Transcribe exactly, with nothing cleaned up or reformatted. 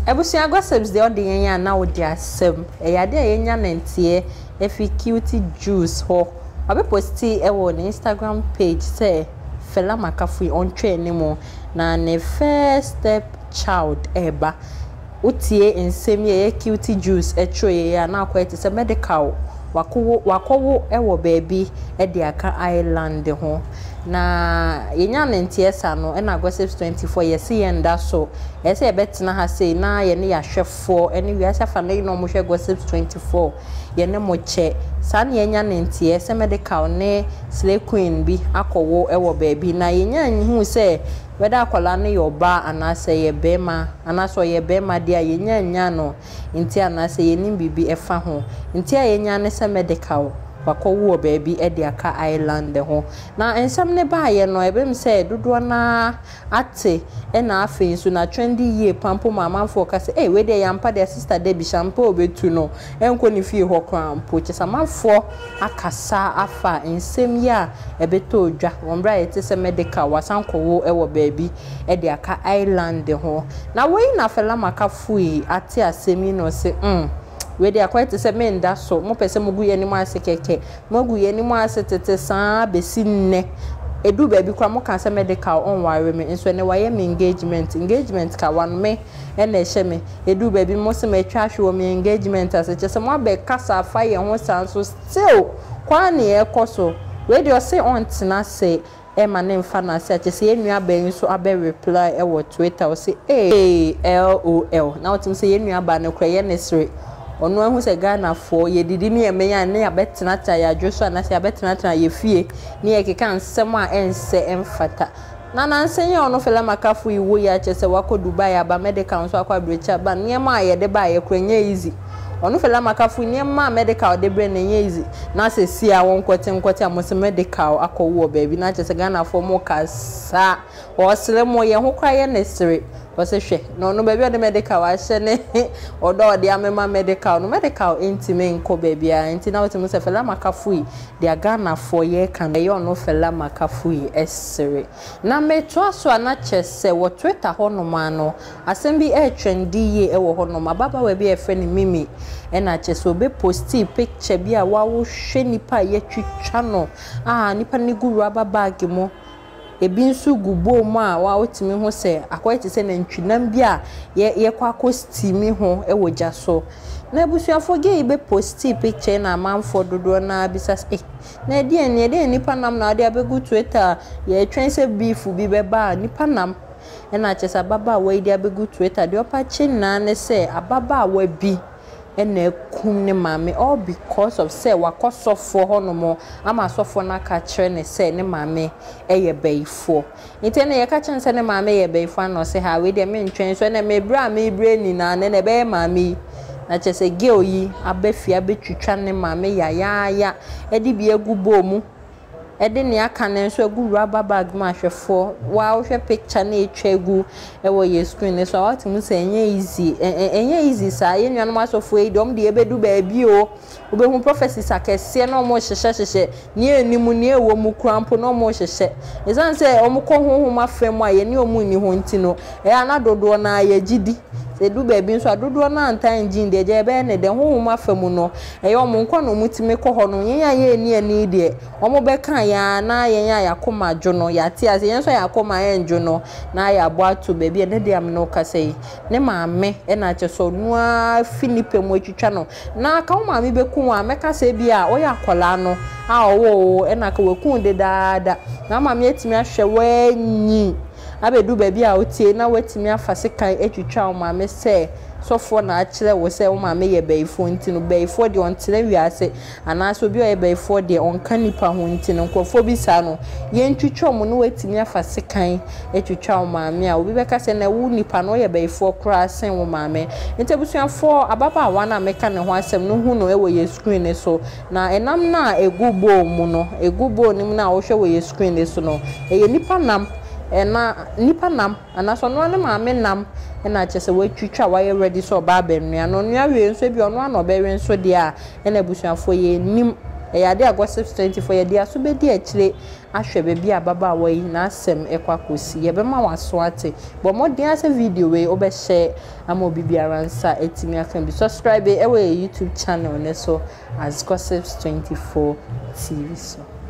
Ebusia gossips the odi yenya na odi asem. Eyade yenya nantie efi cutie juice ho. Obe posti ewo na Instagram page say Fella Makafui on train nimo na ne first step child eba. Utie nsem ye cutie juice etroye ya na akwete se medical wakowo wakowo ewo baby e de aka island ho. Na yenya nantie sa no e na gossips twenty-four ye see yenda so e say betina ha say na ye ne ya hwefo ene wi asa fa na no mo hwe gossips twenty-four ye ne mo che sa na yenya nantie se medical ne slay queen bi akowo ewo baby na yenya nhu say whether akola ne yoba anase ye bema anaso ye bema dia yenya nya no nti anase ye nim bibi efa ho nti yenya ne se medical wakowo baby e de aka island ho na ensam ne ba ye no ebem say dodo na ate e na afi so na trendy ye pampo mama for ka say eh we de yampa de sister de bi shampoo obetu no enko ni fie ho krampo chisamafo akasa afa ensem ya ebeto odwa wombra ye te medical wasankowo e wo baby e de aka island ho na we na Fella Makafui ate asemi no say mm we dey akwete se me nda so mo pese mugu ye ni mo ase keke mugu ye ni mo ase tete san besi nne edu baby kwa mo kan se medical on ware me nso ne waye me engagement engagement ka wan me e na ehye me edu baby mo se me twa hwe me engagement ase che se mo be kasa fa ye ho san so still kwa na e koso we dey say on tina say e ma ne mfa na se che se ye nua ba nso abe reply e wo Twitter o say a l o l na otim say ye nua ba ne kra ye ne sere onu ahu se Ghana for ye didi mi emenya ne abetena ta ya dwoso na se abetena ta ye fie ne ye keka nsem a ense emfata na na nsenye onu Fella Makafui wo ya chese wako Dubai aba medical nso akwa brecha ba ne ma ye de ba ye kwenye easy onu Fella Makafui ne ma medical de bre ne easy na se si a won kwete nkwete amose medical akowo baby na chese Ghana for mo kasa o sele mo ye ho kwa ye nesere wase hwe no no baby o de medical wa hye ne odo o de amema medical no medical intime nko baby a inti na wotimu se Fella Makafui de Ghana for ye kan ye ono Fella Makafui esere na meto aso ana chese wo Twitter ho no ma no asem bi e trendy ye e wo ho no ma baba we bi e fe ni mimi e na chese obe posti picture bi a wa wo hwe nipa ye twitwa no ah nipa ni guru aba bag mo ebi nso gubo mu a wa otimi ho se akwete se na ntwinam bi a ye ye kwa kostimi ho e woja so na ebusuafo ge ibe posti picture na manfo dodo na bisas eh na die ne de nipa nam na de abegu Twitter ye twen se beef bi be ba nipa nam e na chesa baba we de abegu Twitter de opa chi na ne se ababa wa bi ene kum ne mame all because of say wakosofo honomo ama sofo na ka kire ne say ne mame eye beifo nti ne ye ka kire ne mame ye beifo no say ha we de me ntwen so na me bra me bre ni na ne ne be mame na chese girl yi abafia betwitwa ne mame ya ya ya edi bi agubo mu ede ne aka ne so agu rubber bag ma hwefo wa hwe picture na etwa egu e wo ye screen so what mu say enye easy enye easy sa ye nwa no asofo e dom de ebedu ba bi o obehu prophecies akese na omo hyehye hyehye ne enimu ne ewo mu krampo na omo hyehye ezan say omo ko honhom afem a ye ne omu ni ho nti no e ana dodo na ye gidi se du ba bi nso adodo na antan gin de je be ne de honhom afem no e ye omo nko no mutime ko ho no ye ya ye ni ani de omo be kan ya na ye ya yakoma dwono ya ti ase yen so yakoma enjo no na ya boato baby e de am no kasei ne maame e na cheso nua finipe mo atwitwa no na ka wo maame be kun a meka se bi a wo ya kola no a owo e na ka we kun de daada na maame etimi ahwe wanyi abedu baby a otie na wetimi afase kan atwitwa wo maame se sofo na akire wo se wo maame ye beifo nti no beifo de ontire wiase anaso bi o ye beifo de onka nipa ho nti no nkofo bi sa no ye ntwitwa mo no wetimi afase kan atwitwa wo maame a obi beka se na wo nipa no ye beifo kra sen wo maame nti busuafo ababa awa na meka ne ho asem no hu no e wo ye screen ne so na enam na egubo mu no egubo nim na wo hwe wo ye screen ne so no e ye nipa nam ena nipa nam anaso no ne maame nam ena chese we twitwa wa ye ready so ba benua no nua we nso bi ono ano be we nso dia ena busuafo ye nim ɛyɛ ade a Gossips twenty-four yɛ de aso be di akyire ahwɛ be bi ababa yi na asɛm ekwa kosi ye be ma waso ate but mo den ase video we obe share ama obi biara nsa etimi aka bi subscribe e we YouTube channel ne so as Gossips twenty-four T V so